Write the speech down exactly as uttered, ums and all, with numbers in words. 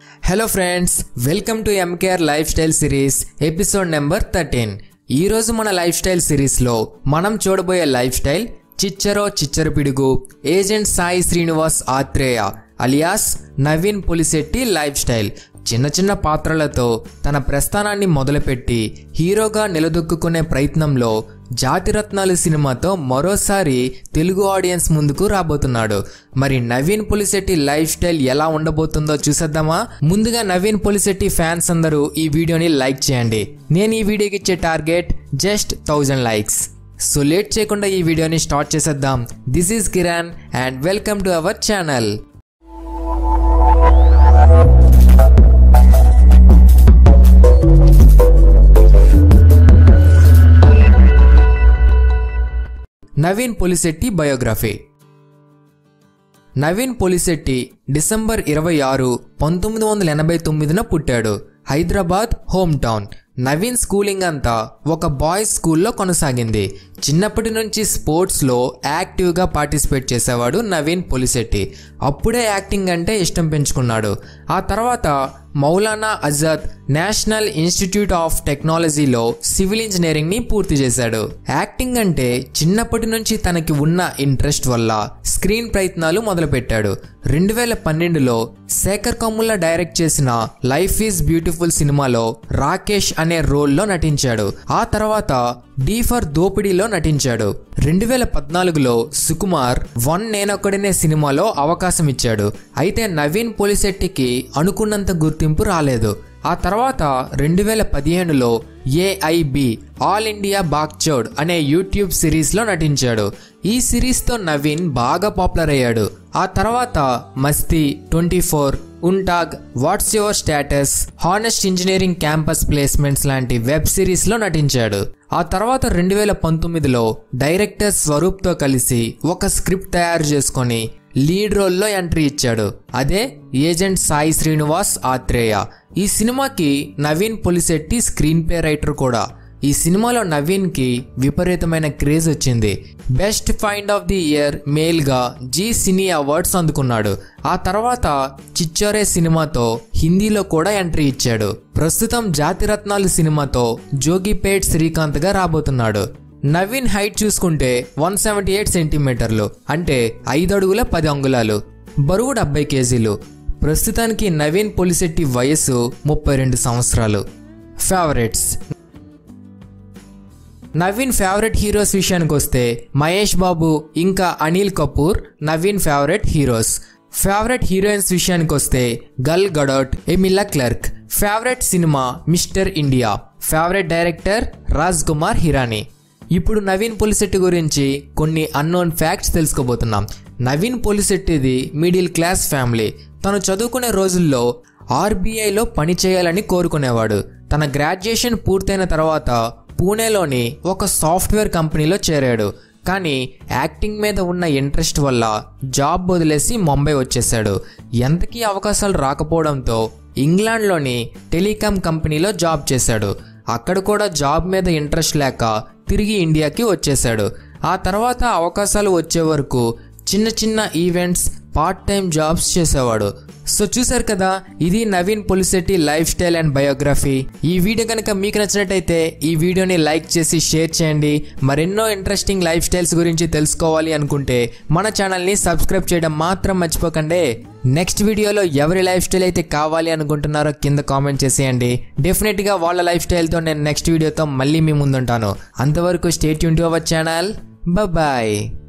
Hello friends, welcome to MKR life style series episode number thirteen. ఈ రోజు మన life style సిరీస్లో మనం చూడబోయే లైఫ్ స్టైల్ చిచ్చరో చిచ్చర పిడుగు agent Sai Srinivas Athreya alias Naveen Polishetty life style. చిన్న చిన్న పాత్రలతో తన ప్రస్థానాన్ని మొదలుపెట్టి హీరోగా నిలదొక్కునే ప్రయత్నంలో జాతిరత్నాలు సినిమాతో మరోసారి తెలుగు ఆడియన్స్ ముందుకు రాబోతున్నాడు. మరి నవీన్ పులిశెట్టి లైఫ్ స్టైల్ ఎలా ఉండబోతుందో చూసేద్దామా? ముందుగా నవీన్ పులిశెట్టి ఫ్యాన్స్ అందరూ ఈ వీడియోని లైక్ చేయండి. నేను ఈ వీడియోకి ఇచ్చే target just thousand likes. So late చేయకుండా ఈ వీడియోని స్టార్ట్ చేసేద్దాం. This is Kiran and welcome to our channel. Naveen Polishetty biography. Naveen Polishetty December ఇరవై ఆరు పంతొమ్మిది వందల ఎనభై తొమ్మిదిన పుట్టాడు. Hyderabad home town. Naveen schooling అంతా ఒక బాయ్స్ స్కూల్లో కొనసాగింది. చిన్నప్పటి నుంచి స్పోర్ట్స్లో యాక్టివ్గా పార్టిసిపేట్ చేసేవాడు నవీన్ పులిశెట్టి. అప్పుడే యాక్టింగ్ అంటే ఇష్టం పెంచుకున్నాడు. ఆ తర్వాత Maulana Azad national institute of టెక్నాలజీలో సివిల్ ఇంజనీరింగ్ని పూర్తి చేశాడు. యాక్టింగ్ అంటే చిన్నప్పటి నుంచి తనకి ఉన్న ఇంట్రెస్ట్ వల్ల స్క్రీన్ ప్రయత్నాలు మొదలుపెట్టాడు. రెండు వేల పన్నెండులో శేఖర్ కమ్ముల డైరెక్ట్ చేసిన లైఫ్ ఈజ్ బ్యూటిఫుల్ సినిమాలో రాకేష్ అనే రోల్లో నటించాడు. ఆ తర్వాత డి ఫర్ దోపిడీలో నటించాడు. రెండు వేల పద్నాలుగులో సుకుమార్ వన్ నేనొక్కడినే సినిమాలో అవకాశం ఇచ్చాడు. అయితే నవీన్ పులిశెట్టికి అనుకున్నంత గుర్తింపు రాలేదు. ఆ తర్వాత రెండు వేల పదిహేనులో ఏఐబి ఆల్ ఇండియా బాక్చౌడ్ అనే యూట్యూబ్ సిరీస్లో నటించాడు. ఈ సిరీస్తో నవీన్ బాగా పాపులర్ అయ్యాడు. ఆ తర్వాత మస్తీ, ట్వంటీ ఫోర్, ఉంటాగ్, what's your status, honest engineering campus placements లాంటి వెబ్ సిరీస్లో నటించాడు. ఆ తర్వాత రెండు వేల పంతొమ్మిదిలో డైరెక్టర్ స్వరూప్తో కలిసి ఒక స్క్రిప్ట్ తయారు చేసుకొని లీడ్ రోల్లో ఎంట్రీ ఇచ్చాడు. అదే ఏజెంట్ సాయి శ్రీనివాస్ ఆత్రేయ. ఈ సినిమాకి Naveen Polishetty screen play writer కూడా. ఈ సినిమాలో నవీన్ కి విపరీతమైన క్రేజ్ వచ్చింది. Best find of the year male గా జీ సినీ అవార్డ్స్ అందుకున్నాడు. ఆ తర్వాత చిచ్చోరే సినిమాతో హిందీలో కూడా ఎంట్రీ ఇచ్చాడు. ప్రస్తుతం జాతిరత్నాలు సినిమాతో జోగిపేట్ శ్రీకాంత్ గా రాబోతున్నాడు. నవీన్ హైట్ చూసుకుంటే వన్ సెవెంటీ ఎయిట్ సెంటీమీటర్లు అంటే ఐదు అడుగుల పది అంగుళాలు, బరువు డెబ్బై కేజీలు. ప్రస్తుతానికి నవీన్ పులిశెట్టి వయస్సు ముప్పై రెండు సంవత్సరాలు. ఫేవరెట్స్. నవీన్ ఫేవరెట్ హీరోస్ విషయానికి వస్తే మహేష్ బాబు ఇంకా Anil Kapoor Naveen favourite heroes. Favourite heroines విషయానికి వస్తే Gal Gadot, Emilia Clarke. Favourite cinema Mister India. Favourite director Raj Kumar Hirani. ఇప్పుడు నవీన్ పులిశెట్టి గురించి కొన్ని అన్నోన్ ఫ్యాక్ట్స్ తెలుసుకోబోతున్నాం. నవీన్ పులిశెట్టిది మిడిల్ క్లాస్ ఫ్యామిలీ. తను చదువుకునే రోజుల్లో ఆర్బీఐలో పని చేయాలని కోరుకునేవాడు. తన గ్రాడ్యుయేషన్ పూర్తయిన తర్వాత పూణేలోని ఒక సాఫ్ట్వేర్ కంపెనీలో చేరాడు. కానీ యాక్టింగ్ మీద ఉన్న ఇంట్రెస్ట్ వల్ల జాబ్ వదిలేసి ముంబై వచ్చేసాడు. ఎంతకీ అవకాశాలు రాకపోవడంతో ఇంగ్లాండ్లోని టెలికాం కంపెనీలో జాబ్ చేశాడు. అక్కడ కూడా జాబ్ మీద ఇంట్రెస్ట్ లేక తిరిగి ఇండియాకి వచ్చేసాడు. ఆ తర్వాత అవకాశాలు వచ్చే వరకు చిన్న చిన్న ఈవెంట్స్, పార్ట్ టైం జాబ్స్ చేసేవాడు. సో చూసారు కదా, ఇది Naveen Polishetty life style and biography. ఈ వీడియో కనుక మీకు నచ్చినట్టయితే ఈ వీడియోని లైక్ చేసి షేర్ చేయండి. మరెన్నో ఇంట్రెస్టింగ్ లైఫ్ స్టైల్స్ గురించి తెలుసుకోవాలి అనుకుంటే మన ఛానల్ని సబ్స్క్రైబ్ చేయడం మాత్రం మర్చిపోకండి. నెక్స్ట్ వీడియోలో ఎవరి లైఫ్ స్టైల్ అయితే కావాలి అనుకుంటున్నారో కింద కామెంట్ చేసేయండి. డెఫినెట్గా వాళ్ళ లైఫ్ స్టైల్తో నేను నెక్స్ట్ వీడియోతో మళ్ళీ మీ ముందుంటాను. అంతవరకు stay tune to our channel. Bye.